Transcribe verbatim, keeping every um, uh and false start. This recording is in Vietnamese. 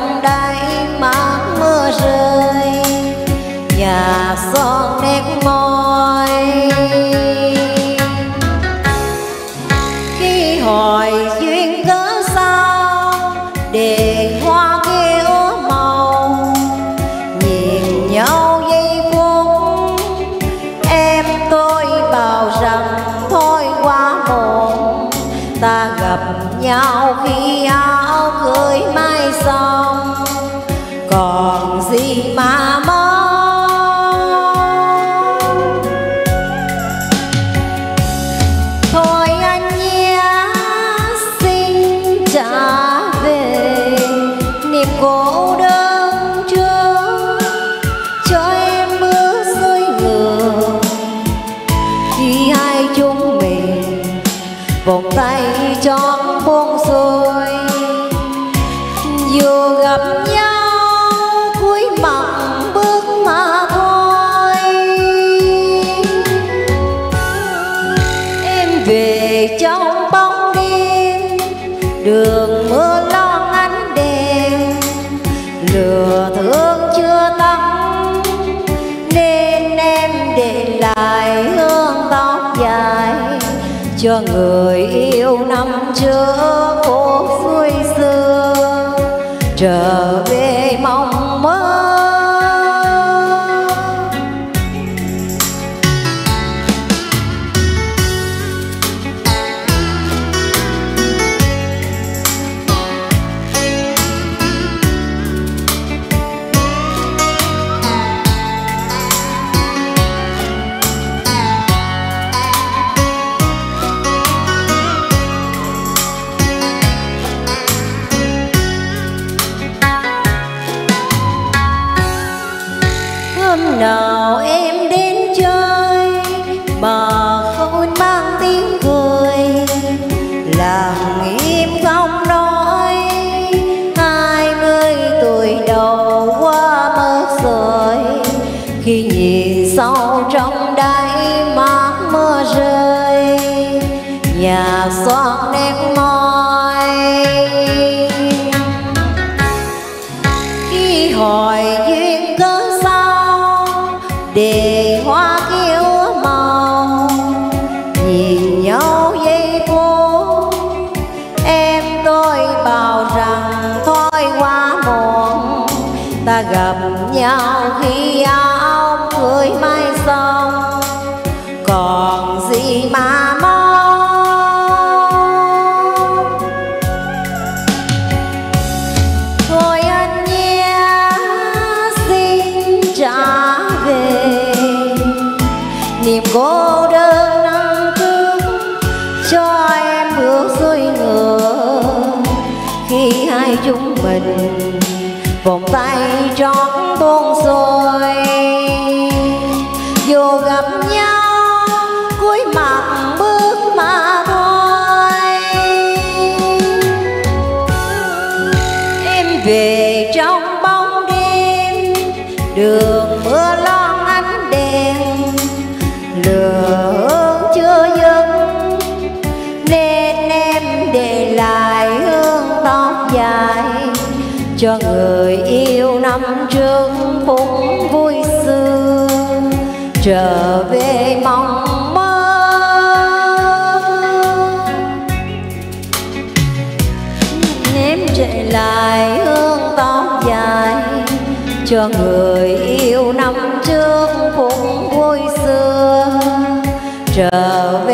trong đáy mắt mưa rơi, nhạt son nét môi. Khi hỏi duyên cớ sao để hoa kia úa màu, nhìn nhau giây phút em tôi bảo rằng thôi quá muộn. Ta gặp nhau khi áo cưới mai xong, còn gì mà mong. Thôi anh nhé xin trả về niềm cô đơn trước, cho em bước xuôi ngược khi hai chúng mình vòng tay chót buông xuôi. Dù gặp nhau cuối mặt bước mà thôi, em về trong bóng đêm đường mưa lon ánh đèn, lửa thương chưa tắt nên em để lại hương tóc dài cho người yêu năm trước cuộc xuôi xưa trở về mong mơ. Hôm nào em đến chơi mà không mang tiếng cười, làm im không nói, hai mươi tuổi đầu qua mất rồi. Khi nhìn sâu trong đáy mắt mưa rơi, nhạt xoan nét môi. Khi hỏi duyên cớ sao để hoa kia úa màu, nhìn nhau giây phút em tôi bảo rằng thôi quá muộn. Ta gặp nhau khi áo cưới mai xong, còn gì mà mong. Thôi anh nhé xin trả về niềm cô đơn năm trước, cho em bước xuôi ngược khi hai chúng mình vòng tay trót buông xuôi. Dù gặp nhau cuối mặt bước mà thôi, em về trong bóng đêm đường mưa lon ánh đèn, lửa hương chưa dứt nên em để lại hương tóc dài cho người yêu năm trước phút vui xưa trở về mong mơ. Em để lại hương tóc dài cho người yêu năm trước phút vui xưa trở về